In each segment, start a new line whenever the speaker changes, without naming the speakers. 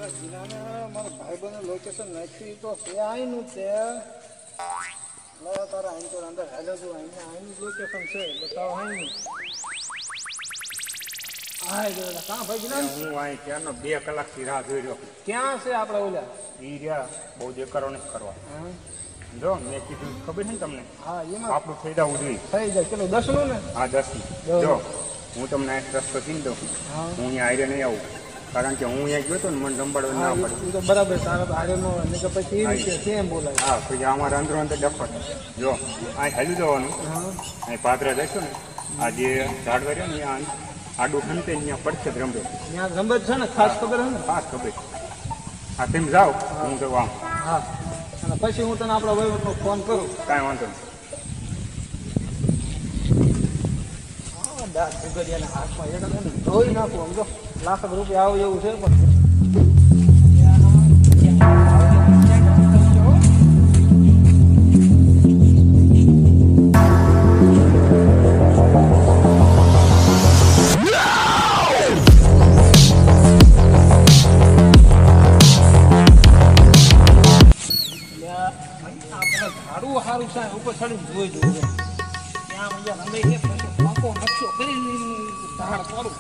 મારા ભાઈબંધ લોકેશન નાખી તો છે આઈનું છે તારા આઈન તો અંદર હેલો છું આઈનું લોકેશન છે બતાવો આઈનું ક્યાં ભાઈ
હું અહીં ક્યારનો 2 કલાકથી રાહ જોઈ રહ્યો.
ક્યાં છે આપડે ઓલા
ઈ રહ્યા બહુ દેકારો નથી કરવા. જો મેં કીધું ખબર છે ને તમને?
હા એમાં
આપણું થઈ જવું જોઈએ.
થઈ જાય ચલો 10 નું ને?
હા 10. જો હું તમને એક રસ્તો ચીન દઉં. હું અહીંયા આયરે નહીં આવું કારણ કે હું અહીંયા ગયો તો ને મને રંબાડો ના પડે.
તો બરાબર તારા આર્યનો ને કે પછી એ રીતે કેમ બોલાય?
હા પછી અમારા અંદરો અંદર ડફો જો અહીં હાલી જવાનું. અહીં પાદરા જઈશું ને આ જે ઝાડવા રહ્યો ને ત્યાં આડું ખંતે ત્યાં પડશે જ રંબે.
ત્યાં રંબે છે ને ખાસ ખબર હે ને?
ખાસ ખબર. હા તમે જાઓ હું તો આમ.
હા અને પછી હું તને આપણા વહીવટનો ફોન કરું.
કાંઈ વાંધો નહીં.
દાંત સુગરિયાના હાથમાં એક ધોઈ નાખું આમ જો લાખ રૂપિયા આવે એવું છે પણ સારું સારું ઉપર ચડીને જોઈ જોયું ત્યાં મજા રમે છે પાકો નકશો કરીને ધાડ પાડું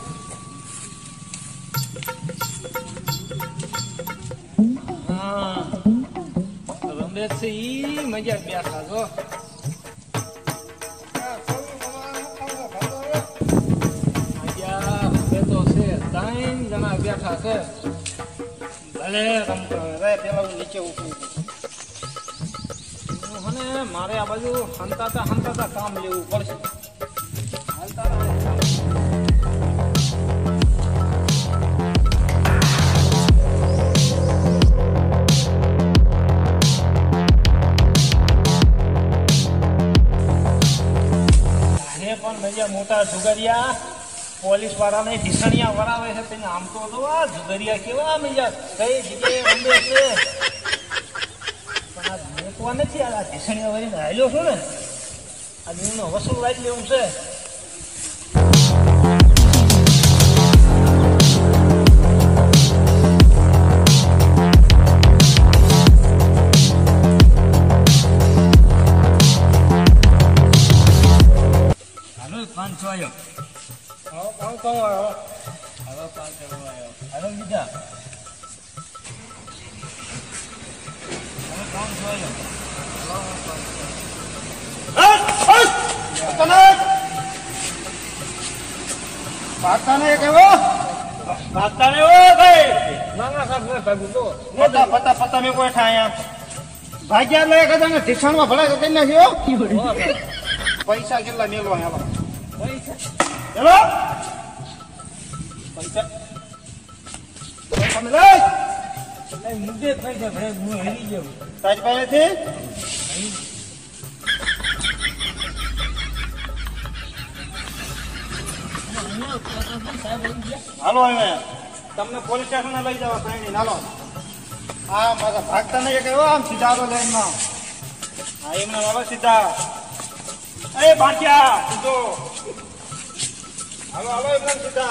હા રમે છે ઈ મજા બેઠા જો તો છે 3 જણા બેઠા છે ભલે રમતો રે પેલા નીચે ઉતરું અને મારે આ બાજુ હંતાતા કામ લેવું પડશે. પણ ભૈયા મોટા જુગરિયા પોલીસ વાળાને ઢીસણિયા વરાવે છે તેને આમ તો આ જુગરિયા કેવા ભૈયા કઈ જગ્યાએ રમે છે નથી આ ઢીસણિયા વળીને હાલ્યો છું ને આ દીવનો વસૂલ વાળી લેવું છે. હાલો 500 આવ્યો. હવે 500 આવ્યો. હવે 500 આવ્યો. હાલો બીજા પૈસા કેટલા મેળવા મુદ્દે પૈસા ભાઈ હું હેરી ગયો તારી પાસેથી હાલો હવે તમને પોલીસ સ્ટેશન લઈ જવા સાઈડ હાલો. હા મારા ભાગતા નહીં કહ્યું આમ સીધા તો લાઈનમાં હા એમને હાલો સીધા. અરે બાંચ્યા સીધો હાલો હાલો એમને સીધા.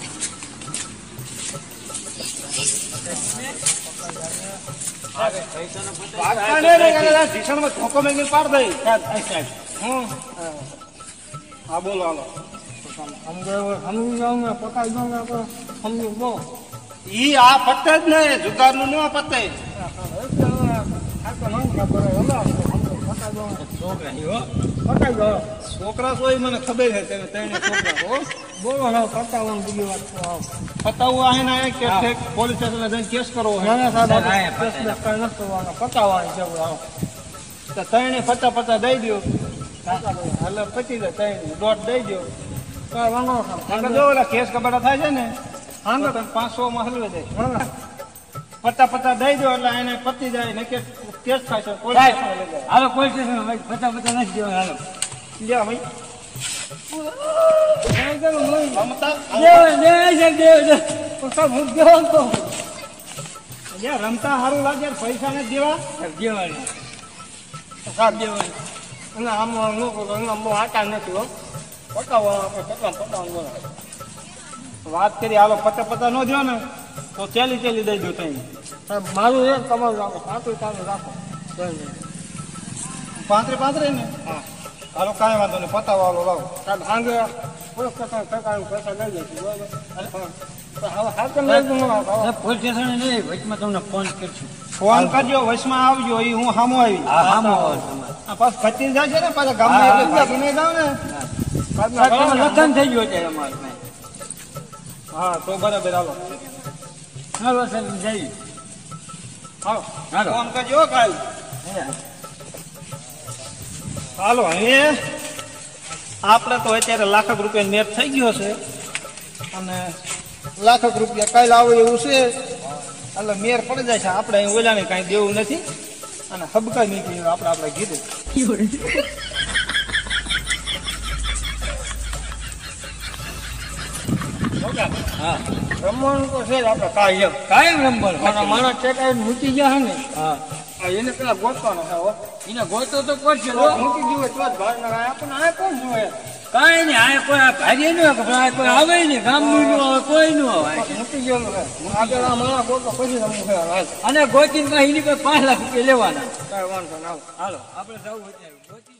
ભીષણમાં ધોકો મેગી પાડ દઈ. હા બોલો હાલો. ઈ આ પતે જ ને જુગાર નું ન પતે. છોકરા છો મને ખબર છે તેને ત્રણે છોકરા બોલો પતાવવાનું બીજી વાત પતાવવું आहे ને કે પોલીસ સ્ટેશન જઈને કેસ કરવો પતાવવાની જવું તો ત્રણે 50 દઈ દો એટલે 25 દોઢ દઈ દો જો ઓલા કેસ કબાડા થાય છે ને 500 માં હલવે જાય 50 દઈ દો એટલે એને પતી જાય ને કેસ થાય છે હાલો પોલીસ સ્ટેશન 50 નથી દેવા હાલો લ્યો ભાઈ રમતા સારું લાગે પૈસા ને દેવા દેવાની આમ આટા નથી પતાવવા પતાવવાનું વાત કરી હાલો 50 ન દો ને તો ચાલી ચાલી દઈ દો તઈ
મારું એક તમારું રાખો, પાંત્રીસ તારું રાખો. કઈ નહીં.
35 ને
હા.
હાલો કાંઈ વાંધો નહીં પતાવો હાલો લાવો
સાહેબ સાંજે પોલીસ સ્ટેશન સરકારી પૈસા લઈ જઈશું, બરાબર? તો હવે હાથે લઈ દઉં હું આવો.
પોલીસ સ્ટેશન નહીં, વચમાં તમને ફોન કરશું.
ફોન કરજો વચમાં આવજો એ હું સામો આવી
આમ આવો તમારે.
આ પાછું ખચી જાય છે ને પાછા ગામમાં
હા,
એટલે
હા.
ભીને જાવ ને
સાહેબ, તમે લખન થઈ ગયો છે અમારે.
હા તો બરાબર હાલો
હાલો સાહેબ જઈએ.
હાલો
હાલો.
ફોન કરજો કાલ હાલો હવે આપણે તો અત્યારે લાખક રૂપિયા મેચ થઈ ગયો છે અને લાખક રૂપિયા કાલ આવે એવું છે એટલે મેર પડી જાય છે આપણે અહીં ઓલાને કાંઈ દેવું નથી અને હબકા નીકળી આપણે કીધું
હા,
રમવાનું તો છે જ આપણે કાયમ.
કાયમ નંબર.
મારા ચેકાઈ મૂકી ગયા છે ને,
હા,
આ એને પેલા ગોતવાનો છે હો.
એને ગોતો તો કરશે.
મૂકી દીધું હોય તો જ બહાર ના આવે. આપણને આ કોણ જોવે?
કાંઈ નહીં, આ કોઈ આ ભારી નું આવે, આ કોઈ આવે નહીં, ગામનું નું આવે, કોઈ નું આવે.
મૂકી ગયેલું છે. આ પેલા મારા ગોતો પછી રમવું છે. હાલ.
અને ગોતીને કાંઈ એની કોઈ 5 લાખ રૂપિયા લેવાના.
કાંઈ વાંધો ના આવે.
હાલો, આપણે જવું અત્યારે.